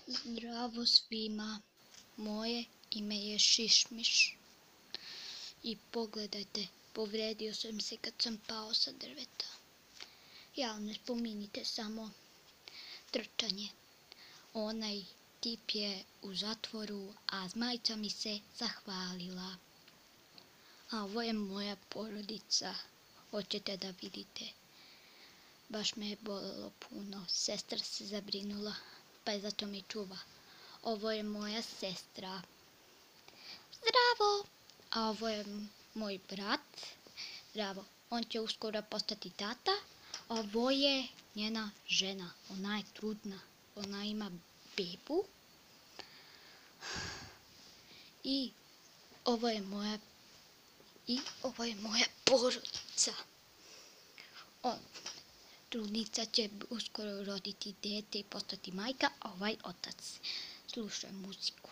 Zdravo svima, moje ime je Šišmiš i pogledajte, povrijedio sam se kad sam pao sa drveta. Ja, ne spominjite samo trčanje. Onaj tip je u zatvoru, a zmajica mi se zahvalila. A ovo je moja porodica, hoćete da vidite. Baš me je bolelo puno, sestra se zabrinula, pa je zato me čuva. Ovo je moja sestra. Zdravo! A ovo je moj brat. Zdravo. On će uskoro postati tata. Ovo je njena žena. Ona je trudna. Ona ima bebu. I ovo je moja porodica. Trudnica će uskoro roditi dete i postati majka, a ovaj otac sluša muziku.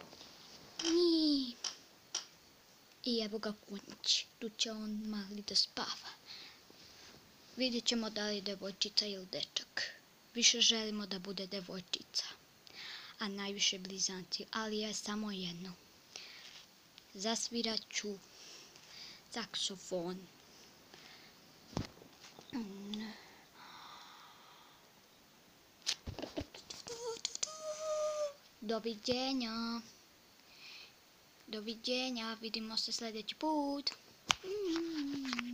I evo ga kunjić, tu će on mali da spava. Vidjet ćemo da li je devojčica ili dečak. Više želimo da bude devojčica, a najviše blizanci, ali ja samo jednu. Zasvirat ću saksofon. Doviđenja. Doviđenja, vidimo se sljedeći put.